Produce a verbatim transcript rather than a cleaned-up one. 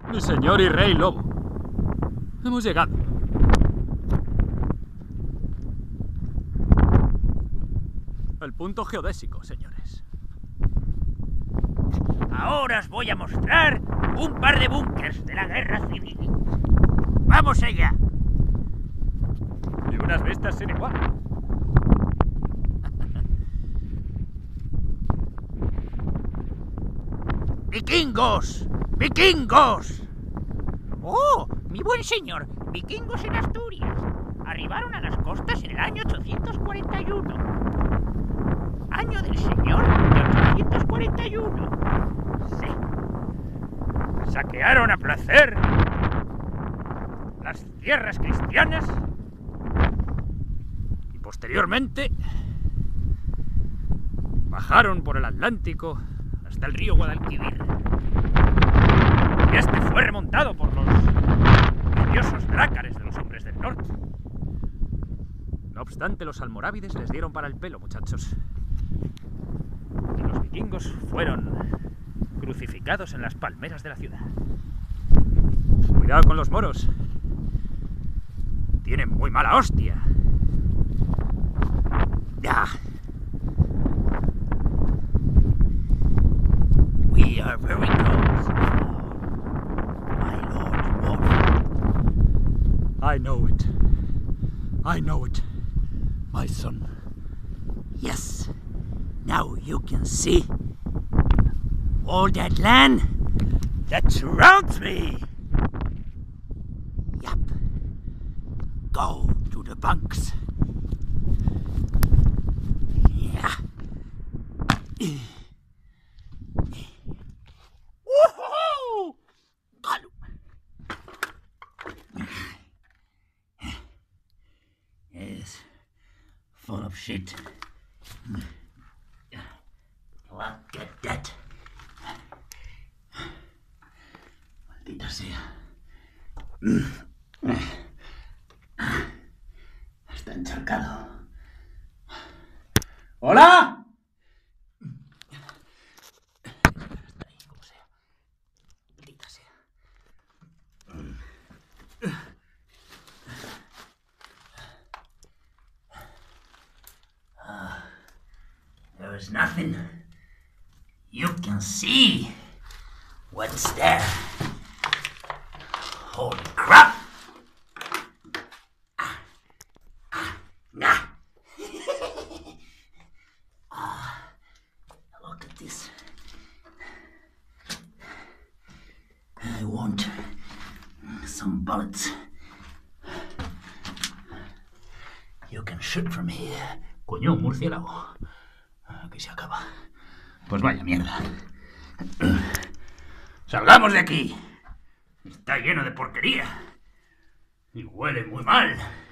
Mi señor y rey lobo. Hemos llegado. El punto geodésico, señores. Ahora os voy a mostrar un par de búnkers de la guerra civil. ¡Vamos allá! Y unas vistas sin igual. ¡Vikingos! ¡Vikingos! ¡Oh! Mi buen señor, vikingos en Asturias. Arribaron a las costas en el año ochocientos cuarenta y uno. Año del señor de ochocientos cuarenta y uno. Sí. Saquearon a placer las tierras cristianas y posteriormente bajaron por el Atlántico hasta el río Guadalquivir. Y este fue remontado por los odiosos drácares de los hombres del norte. No obstante, los almorávides les dieron para el pelo, muchachos. Y los vikingos fueron crucificados en las palmeras de la ciudad. Cuidado con los moros. Tienen muy mala hostia. Ya. We are very close, my lord Wolf. I know it. I know it, my son. Yes. Now you can see all that land that surrounds me. Yup. Go to the bunks. Yeah. Woohoo! It's full of shit. Look at that. Maldita sea. Está encharcado. ¡Hola! Está ahí, como sea. Maldita sea. Uh, there is nothing. You can see what's there. Holy crap! Ah, ah, nah. Ah, look at this. I want some bullets. You can shoot from here. Coño, un murciélago. Aquí se acaba. Pues vaya mierda. ¡Salgamos de aquí! Está lleno de porquería. Y huele muy mal.